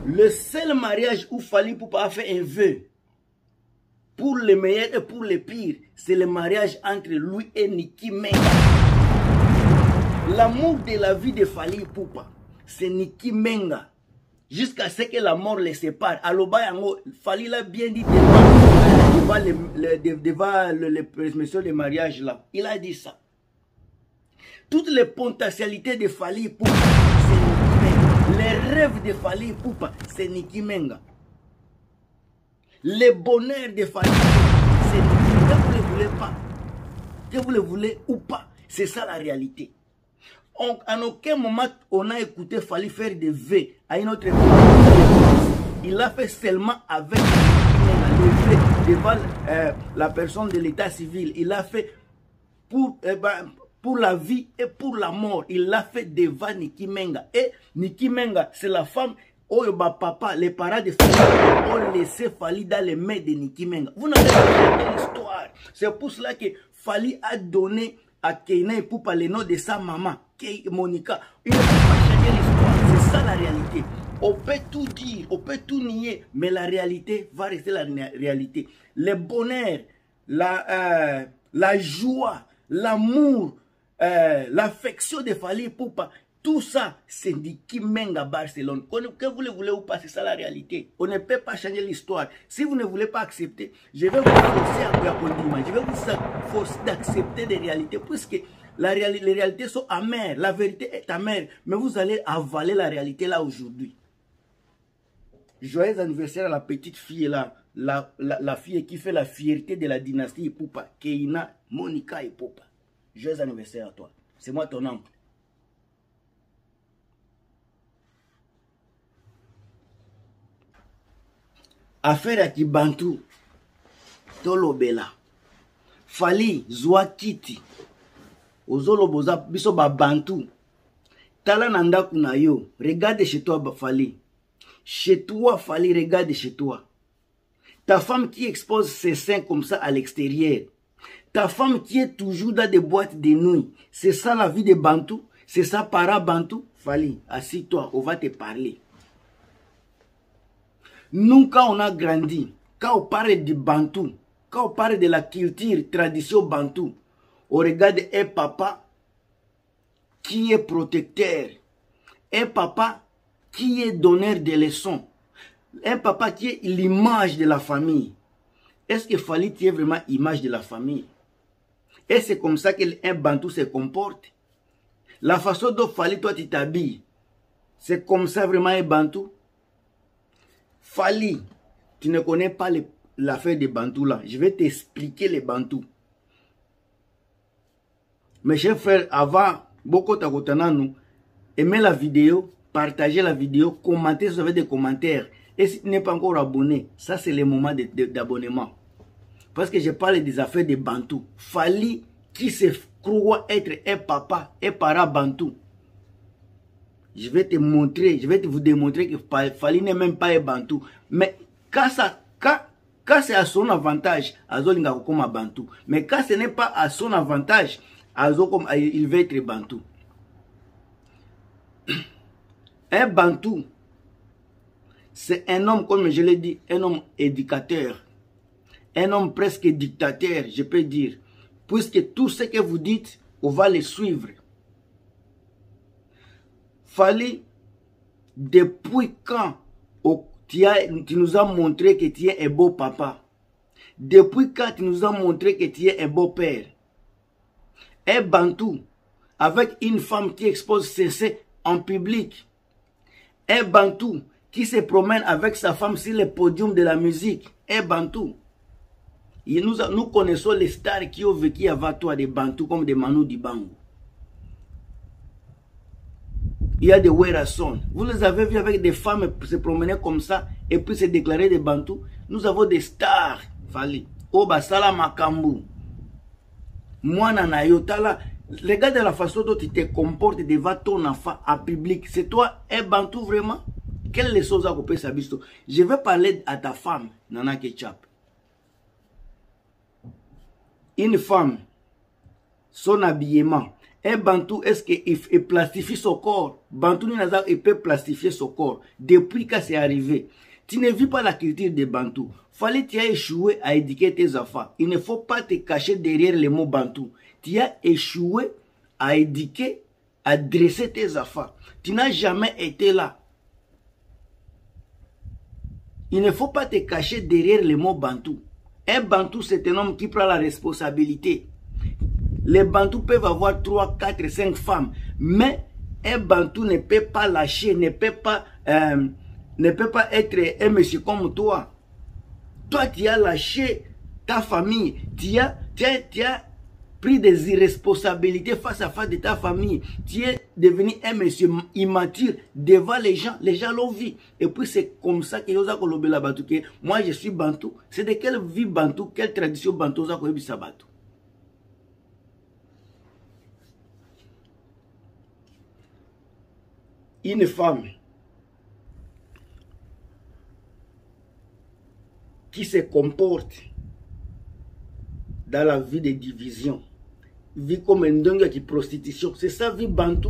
Le seul mariage où Fally Ipupa a fait un vœu, pour le meilleur et pour le pire, c'est le mariage entre lui et Nicky Menga. L'amour de la vie de Fally Ipupa, c'est Nicky Menga. Jusqu'à ce que la mort les sépare. Aloba yango, Fally l'a bien dit devant le monsieur de mariage là. Il a dit ça. Toutes les potentialités de Fally Ipupa, c'est Nicky Menga. Les rêves de Fally Ipupa, c'est Nicky Menga. Le bonheur de Fally Ipupa, c'est Nicky Menga. Que vous le voulez pas, que vous le voulez ou pas, c'est ça la réalité. En aucun moment, on a écouté Fally faire des vœux à une autre époque. Il l'a fait seulement avec les vœux devant la personne de l'état civil. Il l'a fait pour la vie et pour la mort. Il l'a fait devant Nicky Menga. Et Nicky Menga, c'est la femme, papa, les parents de Fally ont laissé Fally dans les mains de Nicky Menga. Vous n'avez pas regardé l'histoire. C'est pour cela que Fally a donné à Keina Ipupa le nom de sa maman, Monica. Il ne peut pas changer l'histoire, c'est ça la réalité. On peut tout dire, on peut tout nier, mais la réalité va rester la réalité. Le bonheur, la joie, l'amour, l'affection de Fally Ipupa, tout ça, c'est Nicky Menga Barcelone. Que vous le voulez ou pas, c'est ça la réalité. On ne peut pas changer l'histoire. Si vous ne voulez pas accepter, je vais vous forcer à continuer. Je vais vous forcer d'accepter des réalités, puisque les réalités sont amères. La vérité est amère, mais vous allez avaler la réalité là aujourd'hui. Joyeux anniversaire à la petite fille là, la fille qui fait la fierté de la dynastie Ipupa, Keina Monica Ipupa. Joyeux anniversaire à toi. C'est moi ton oncle. Affaire à Kibantu, Tolobela, Fally, Zwakiti, Ozolo Boza, Biso Bantu, Tala Nanda Kunayo, regarde chez toi Fally. Chez toi Fally, regarde chez toi. Ta femme qui expose ses seins comme ça à l'extérieur. Ta femme qui est toujours dans des boîtes de nuit. C'est ça la vie de Bantu. C'est ça para Bantu. Fally, assis-toi, on va te parler. Nous, quand on a grandi, quand on parle du Bantu, quand on parle de la culture, tradition Bantu, on regarde un papa qui est protecteur, un papa qui est donneur de leçons, un papa qui est l'image de la famille. Est-ce que Fally est vraiment l'image de la famille? Et c'est comme ça qu'un Bantu se comporte. La façon dont Fally, toi, tu t'habilles, c'est comme ça vraiment un Bantu. Fally, tu ne connais pas l'affaire des Bantous là. Je vais t'expliquer les Bantous. Mes chers frères, avant, beaucoup de aimez la vidéo, partagez la vidéo, commentez si vous avez des commentaires. Et si tu n'es pas encore abonné, ça c'est le moment d'abonnement. Parce que je parle des affaires des Bantous. Fally qui se croit être un papa, un parent Bantou. Je vais te montrer, je vais vous démontrer que Fally n'est même pas un Bantu. Mais quand c'est à son avantage, Azolinga comme un Bantu. Mais quand ce n'est pas à son avantage, il va être Bantu. Un Bantu, c'est un homme, comme je l'ai dit, un homme éducateur. Un homme presque dictateur, je peux dire. Puisque tout ce que vous dites, on va le suivre. Fally, depuis quand tu nous as montré que tu es un beau papa? Depuis quand tu nous as montré que tu es un beau père? Un Bantu, avec une femme qui expose ses seins en public. Un Bantu qui se promène avec sa femme sur le podium de la musique. Un Bantu. Et nous connaissons les stars qui ont vécu avant toi, des Bantu comme des Manu Dibango. Il y a des Werason. Vous les avez vus avec des femmes se promener comme ça et puis se déclarer des Bantous. Nous avons des stars. Fally. Oba Sala Makambu. Moi, Nanayotala. Regarde la façon dont tu te comportes devant ton enfant en public. C'est toi un Bantou vraiment? Quelle leçon ça peut savoir? Je vais parler à ta femme, Nana Ketchup. Une femme, son habillement, Un Bantou, est-ce qu'il plastifie son corps? Bantou, il peut plastifier son corps. Depuis que c'est arrivé. Tu ne vis pas la culture des Bantou. Fallait tu as échoué à éduquer tes enfants. Il ne faut pas te cacher derrière les mots Bantou. Tu as échoué à éduquer, à dresser tes enfants. Tu n'as jamais été là. Il ne faut pas te cacher derrière les mots Bantou. Un Bantou, c'est un homme qui prend la responsabilité. Les Bantous peuvent avoir 3, 4, 5 femmes. Mais un Bantou ne peut pas lâcher, ne peut pas être un monsieur comme toi. Toi, tu as lâché ta famille. Tu as pris des irresponsabilités face à face de ta famille. Tu es devenu un monsieur immature devant les gens. Les gens l'ont vu. Et puis c'est comme ça que moi je suis Bantou. C'est de quelle vie Bantou, quelle tradition Bantou ça Bantou. Une femme qui se comporte dans la vie de division, vit comme un dingue qui prostitution, c'est ça vie Bantou.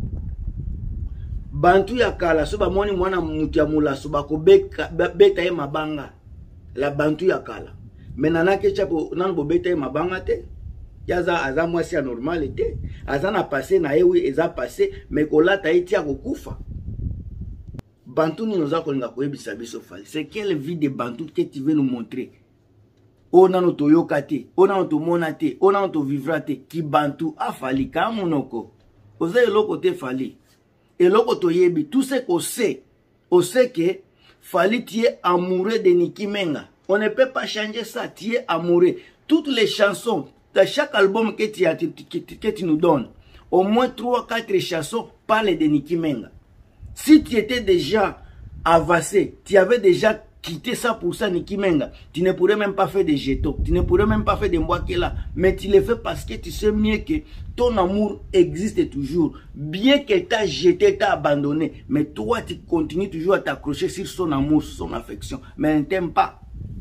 Bantou ya kala so ba moni mwana mutu ya mulaso ba ko beta ye mabanga la Bantou ya kala. Menana ke chapo nan bo beta ye mabanga te. Yaza aza mwasi ya normal te. Aza na passé na ewi eza passé mais kolata iti ya kokufa. Bantou ni noza kolinga koyebisa biso fali. C'est quelle vie de Bantou que tu veux nous montrer? On a notre yokate, on a notre monate, on a notre vivrate qui Bantou a fali ka monoko. Oza eloko te fali. Eloko to yebi tout ce qu'on sait. On sait que fali tu es amoureux de Niki Menga. On ne peut pas changer ça, tu es amoureux. Toutes les chansons dans chaque album que tu nous donnes, au moins 3-4 chansons parlent de Niki Menga. Si tu étais déjà avancé, tu avais déjà quitté ça pour ça Niki Menga, tu ne pourrais même pas faire des jetons, tu ne pourrais même pas faire des Mwakela, mais tu le fais parce que tu sais mieux que ton amour existe toujours. Bien que tu as jeté, tu as abandonné, mais toi tu continues toujours à t'accrocher sur son amour, sur son affection, mais elle ne t'aime pas.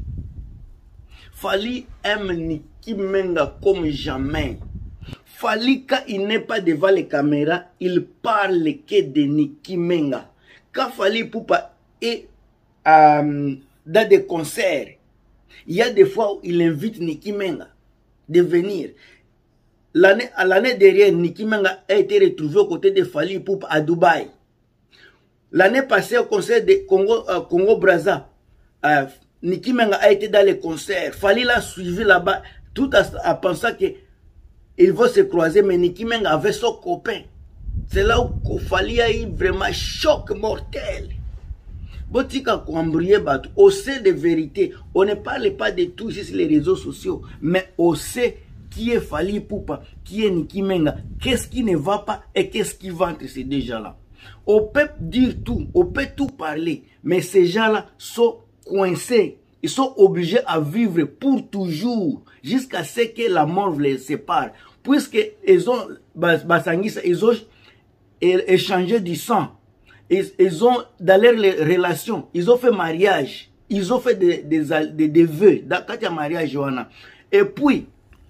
Fali aime Niki Menga comme jamais. Fali, quand il n'est pas devant les caméras, il parle que de Niki Menga. Quand Fali Poupa est dans des concerts, il y a des fois où il invite Niki Menga de venir. L'année dernière, Niki Menga a été retrouvé aux côtés de Fali Poupa à Dubaï. L'année passée, au concert de Congo-Brazza, Niki Menga a été dans les concerts. Fali l'a suivi là-bas, tout en pensant que ils vont se croiser, mais Niki Menga avait son copain. C'est là où Fali a eu vraiment choc mortel. Botika Kwambriye Batou, on sait des vérités. On ne parle pas de tout sur les réseaux sociaux, mais on sait qui est Fali Poupa, qui est Niki Menga, qu'est-ce qui ne va pas et qu'est-ce qui va entre ces deux gens-là. On peut dire tout, on peut tout parler, mais ces gens-là sont coincés. Ils sont obligés à vivre pour toujours jusqu'à ce que la mort les sépare. Puisqu'ils ont, ils ont échangé du sang. Ils ont, dans leurs relations, ils ont fait mariage. Ils ont fait des vœux. Quand il y a mariage, Johanna. Et puis,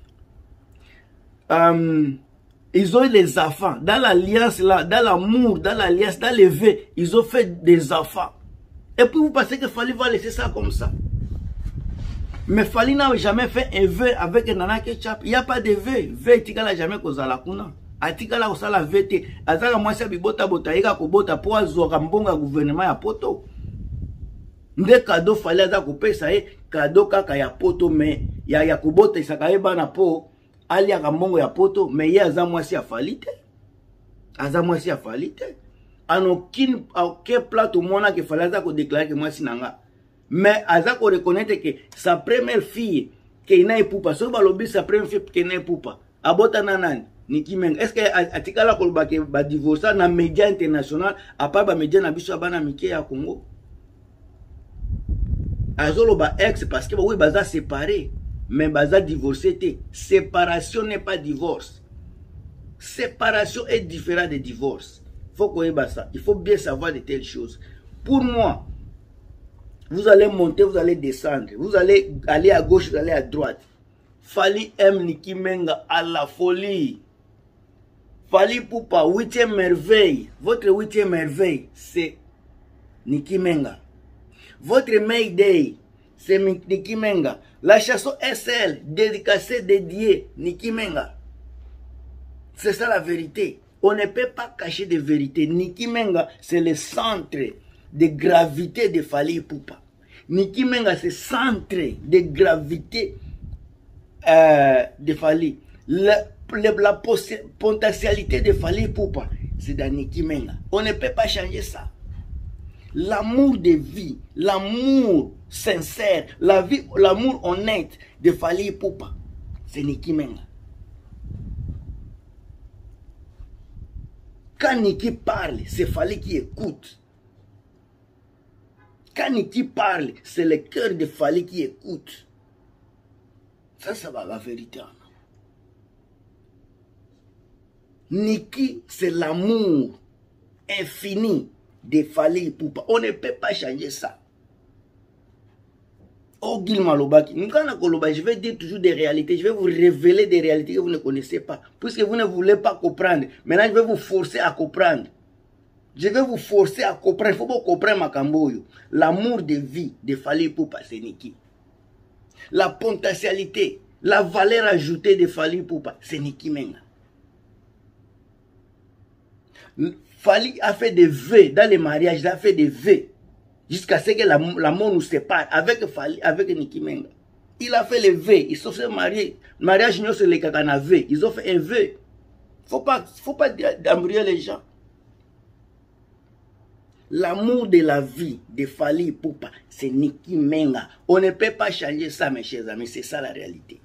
ils ont eu les enfants. Dans l'alliance là, dans l'amour, dans l'alliance, dans les vœux, ils ont fait des enfants. Et puis vous pensez que Fali va laisser ça comme ça. Mais Fali n'a jamais fait un vœu avec Nana Ketchup. Il n'y a pas de vœu. Vœu, tu n'as jamais causé la kuna. Atikala osala vete. Azaka mwasi bibota bota eka kobota po azoka mbonga gouvernement ya poto. Nde cadeau Fali aza kopesa cadeau kaka ya poto mais ya kobota isaka bana po ali ya mbongo ya poto mais ye aza mwasi ya Fali te. Aza mwasi ya Fali te. Aucun plateau mona que Fali aza ko déclarer que mwasi nanga. Mais Aza ko reconnaître que sa première fille que ina epupa, so balobi sa première fille que ina epupa, abota nanani Niki Menga. Est-ce que atikala ko ba ke ba divorcer na média international à part ba média na biso bana mike ya Congo? Azolo ba ex parce que oui baza séparé, mais baza divorcé té. Séparation n'est pas divorce. Séparation est différent de divorce. Faut qu'on ait ça. Il faut bien savoir de telles choses. Pour moi, vous allez monter, vous allez descendre. Vous allez aller à gauche, vous allez à droite. Fali aime Niki Menga à la folie. Fally Ipupa, 8e merveille. Votre 8e merveille, c'est Nicky Menga. Votre Mayday, c'est Nicky Menga. La chanson SL, dédicacée, dédiée, Nicky Menga. C'est ça la vérité. On ne peut pas cacher de vérité. Nicky Menga, c'est le centre de gravité de Fally Ipupa. Nicky Menga, c'est le centre de gravité de Fally. La potentialité de Fally Ipupa, c'est dans Nicky Menga. On ne peut pas changer ça. L'amour de vie, l'amour sincère, l'amour honnête de Fally Ipupa, c'est Nicky Menga. Quand Nicky parle, c'est Fally qui écoute. Quand Nicky parle, c'est le cœur de Fally qui écoute. Ça va la vérité. Nicky, c'est l'amour infini de Fally Ipupa. On ne peut pas changer ça. Oh, Gilma Lobaki, je vais dire toujours des réalités. Je vais vous révéler des réalités que vous ne connaissez pas. Puisque vous ne voulez pas comprendre. Maintenant, je vais vous forcer à comprendre. Je vais vous forcer à comprendre. Il faut que vous compreniez Makamboyo. L'amour de vie de Fally Ipupa, c'est Nicky. La potentialité, la valeur ajoutée de Fally Ipupa, c'est Nicky Menga. Fally a fait des vœux dans les mariages, il a fait des vœux jusqu'à ce que la mort nous sépare avec Fally, avec Nicky Menga. Il a fait les vœux, ils se sont mariés. Le mariage, c'est les kakana vœux. Ils ont fait un vœu. Faut pas embrouiller les gens. L'amour de la vie de Fally Ipupa, c'est Nicky Menga. On ne peut pas changer ça, mes chers amis. C'est ça la réalité.